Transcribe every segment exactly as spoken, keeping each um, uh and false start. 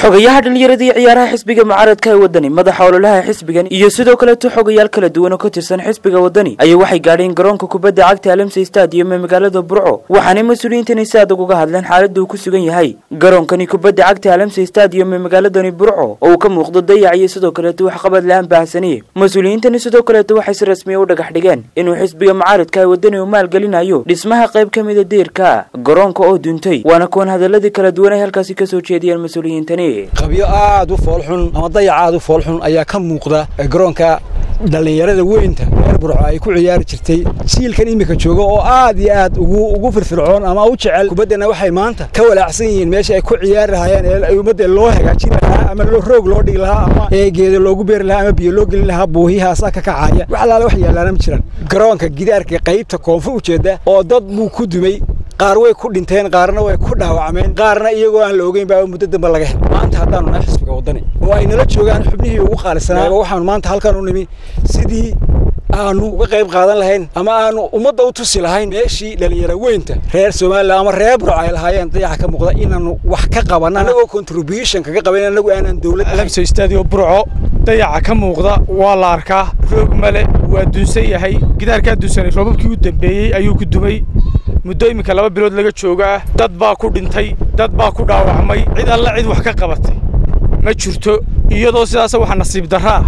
xogayaha dhalinyarada ciyaaraha xisbiga mucaaradka ee wadani madaxa ololaha xisbigan iyo sidoo kale xogayaal kala duwan oo ka tirsan xisbiga wadani ayaa waxay gaadheen garoonka kubadda cagta Alamse Stadium ee magaalada Burco waxaana mas'uuliyiintan si adag uga hadleen xaaladda uu ku sugan yahay garoonkani kubadda cagta Alamse Stadium ee magaalada Burco oo uu ka muuqdo dayac iyo sidoo kale wax qabad la'aan baahsaniye mas'uuliyiintan sidoo kale waxay si rasmi ah u dhagax dhigeen inuu xisbiga mucaaradka ee wadani uu maalgelinayo dhismaha qayb kamid ah deerka garoonka oo duntay waana kuwan hadaladii kala duwan ee halkaas ka soo jeediyeen mas'uuliyiintan qabyo aad u foolxun ama dayac aad u foolxun ayaa ka muuqda garoonka dhalinyarada weynta reer Burco ay ku ciyaar jirtay siilkan imika jooga oo aad iyo aad ugu ugu firfircoon ama u jecel kubaddana waxay maanta ka walaacsan yihiin meesha ay ku ciyaar lahaayeen ee ummadda loo hagaajin lahaa ama loo roog loo dhigi lahaa ama eegeeda loogu beer lahaa ama biyo loo gelin lahaa boohiyahaas ka kacaya wax la wax yeelaan ma jiraan garoonka gidaarka qaybta koonfur u jeeda oo dad buu ku dumay qaar way ku dhinteen qaarna way ku dhaawacmeen qaarna iyagoo aan la ogeyn baa muddo dambe laga helay maanta hadaan nahay xisbiga wadani oo ay nala joogaan xubnihii ugu qaalisanaa waxaan maanta halkan u nimi sidii aanu uga qayb qaadan lahayn ama aanu ummadda u tusi lahayn meeshii dhalinyaro weynta reer Soomaaliya ama reer Burco ay lahaayeen dayax ka muuqda inaanu wax ka qabanno anagoo contribution kaga qabanayna anagu aanan dawladda Alamse Stadium Burco dayax ka muuqda waa la arkaa roog male waa dunsan yahay gidaarka dunsan roobabkii u dambeeyay ayuu ku dumay muddo imika laba bilood laga joogaa dad baa ku dhintay dad baa ku dhaawacmay cid alla cid wax ka qabatay ma jirto iyadoo sidaas waxa nasiib daraa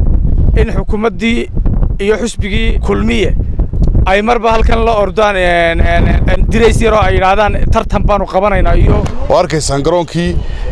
in xukuumadii iyo xisbigii kulmiye ay marba halkan la ordaan een direys yaro ay yiraahdaan tartan baan u qabanaynaa iyo arkaysan garoonkii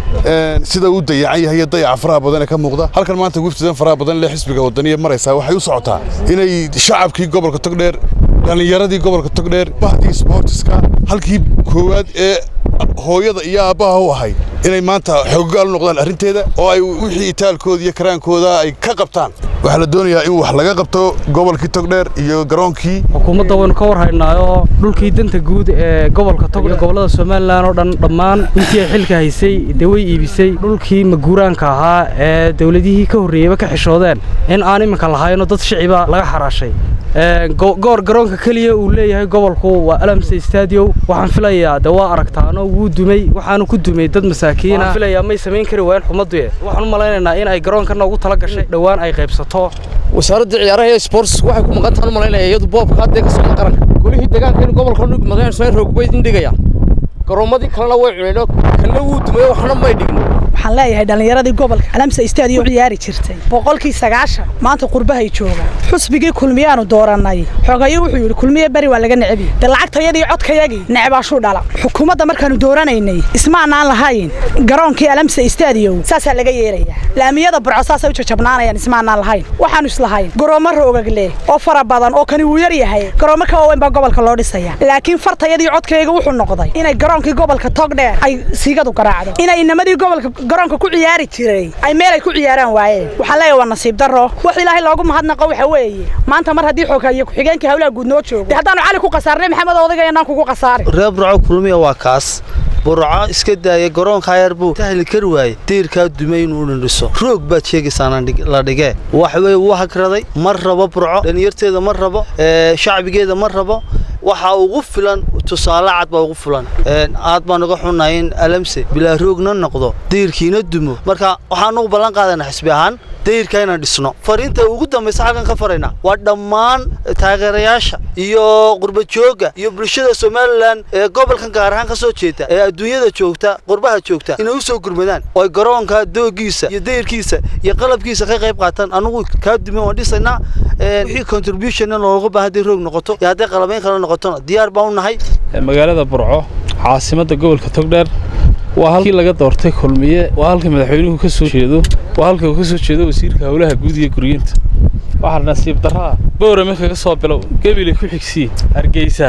sida uu dayacan yahay dayac faraha badan ka muuqda halkan maanta wiftidan faraha badan leh xisbiga wadaniga maraysa waxay u socotaa inay shacabkii gobolka Togdheer dhalinyaradii gobolka Togdheer bahdii sportska halkii koowaad ee hooyada iyo aabaha u ahay inay maanta xooggaal noqdaan arinteeda oo ay wixii itaalkooda iyo karaankooda ay ka qabtaan waxa la doonayaa in wax laga qabto gobolka Togdheer iyo garoonkii xukuumadda waan ka warhaynaayo dhulkii danta guud ee gobolka Togdheer gobolada Soomaaliland oo dhan dhamaan intii ay xilka haysay daway iibisay dhulkii maguuraanka ahaa ee dawladihii ka horeeyay ka xishoodeen in aan iminka lahayn dad shiciba laga xaraashay ee goor garoonka kaliya uu leeyahay gobolku waa Alamse Stadium waxaan filayaa dawaa aragtaano wuu dumay waxaanu ku dumay dad masaakiin ah filayaa may sameyn kari waan xumaddu waxaan u maleynaynaa in ay garoonka ugu tala gashay dhawaan ay qaybsato wasaaradda ciyaaraha sports waxay ku maqan tahay maleynayaa iyadu boobka hadda ka soo qaran kulihii deegaanka gobolka magaalada soo roogbayd indhigayaan garoomadii kalena way cunayno kana wuu dumay waxna may dhigno waxaan leeyahay dhalinyaradii gobolka Alamse Stadium ciyaari jirtay boqolkii sagaashan maanta qurbahay jooga xusbigii kulmiyaanu dooranay xogayo wuxuu yiri kulmiye bari waa laga nacibi dad lacagtayadii codkayagii nacibaashu dhala xukuumadda markaanu dooranaynay ismaanaan lahayn garoonkii Alamse Stadium saasa laga yeeraya laamiyada Burco saasa u jajabnaanayaan ismaanaan lahayn waxaanu islahayn garoomo roogagle oo fara badan oo kani uu yar yahay garoomo ka weyn baa gobolka loo dhisaya laakiin fartayadii codkayaga wuxuu noqday inay garoonkii gobolka Togdheer ay siigadu garaacdo inay inamadii gobolka garoonka ku ciyaari jiray ay meel ay ku ciyaaraan waayeen waxa la yahay nasiib darro wax ilaahay loogu mahadnaqo waxa weeye maanta mar hadii xoogaayo ku xigeenkii hawlaha guud noo joogo hadaan cali ku qasaarnay maxamed odayga inaan kugu qasaaray reer Burco kulmiye waa kaas Burco iska daayay garoonka yar buu tahli kar waayay deerka dumay inuu dhiso roog baad sheegaysaan la dhigay wax way uu hakraday mar rabo Burco dhalinyarteeda mar rabo ee shacbigeeda mar rabo waxa ugu filan tusaale cad baa ugu filan ee aad baan uga xunahay in Alamse bilaa roogna noqdo deerkiina dumo marka waxaan ugu ballan qaadanaa xisbi ahaan deerka inaan dhisno fariinta ugu dambaysa halkan ka farayna waa dhammaan taageerayaasha iyo qurba jooga iyo bulshada Soomaaliland ee gobolkan gaar ahaan ka soo jeeda ee adduunyada joogta qurbaha joogta inay u soo gurmadaan oo garoonka doogiisa iyo deerkiisa iyo qalabkiisa ka qayb qaataan anigu ka dumo oo dhisayna ee wixii contribution looga baahan roog noqoto iyo haddii qalabayn kale noqoto diyaar baan u nahay magaalada Burco caasimadda gobolka Togdheer waa halkii laga doortay kulmiye waa halkii madaxweynuhu ka soo jeedo waa halkii uu ka soo jeedo wasiirka hawlaha guud iyo guriyinta waxa nasiib daraa boorame kaga soo bilow gabile ku xigsi Hargeysa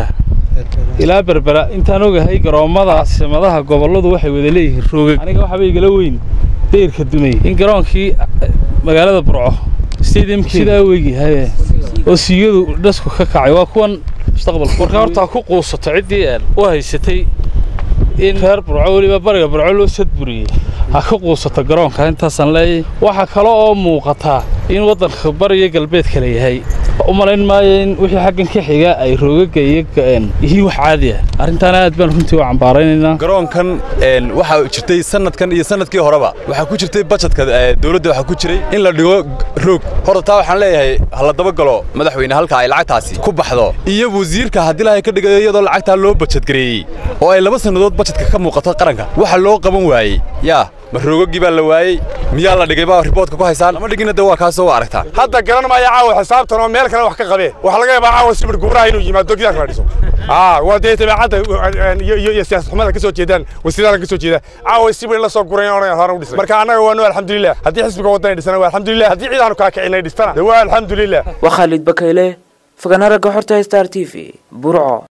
ilaa Berbera intaan ogahay garoomada caasimadaha goboladu waxay wada leeyihiin roogag aniga waxa bay igala weyn deerka dumay in garoonkii magaalada Burco stadium sida weegi hay oo siigadu dhasku ka kacay waa kuwan mustaqbalka marka horta ku quusato cidii oo haysatay in reer Burco waliba bariga Burco loo sadburiyay ha ku quusato garoonka inta san leey waxa kale oo muuqata in wadanka bariga galbeedka leeyahay umalayn maayo in wixii xaggan ka xiga ay roogaga iyaga yihiin wax caadi ah arrintaana aad baan runtii u cambaaraynayna garoonkan waxa jirtay sanadkan iyo sanadkii horeba waxa ku jirtay budgetka dawladda waxa ku jiray in la dhigo roog horta waxaan leeyahay hal daba galo madaxweyne halka ay lacagtaasi ku baxdo iyo wasiirka hadii la ka dhigayo iyadoo lacagta loo budget gareeyay oo ay laba sanadood budgetka ka muuqato qaranka waxa loo qaban waayay yaa marroogii baa la waayay miyaa la dhigay baa reportka ku haysaan ama dhigina waa kaas oo aragtaa hadda garan ma caawa xisaabtan oo meel kale wax ka qabee waxa laga yaabaa caawa sibir guuraha inuu yimaado gidaar la dhiso ah waa deeyay tabaacada iyo iyo siyaasad xumada ka soo jeedaan wasiirada ka soo jeeda caawa sibir la soo guray oo hore u dhisay marka anaga waa alxamdulillah hadii xisbiga wadani dhisana waa alxamdulillah hadii ciidan ka kicinay dhisana waa alxamdulillah wa Khalid Bakayle فكان رجع حرته ستار تي في برعو.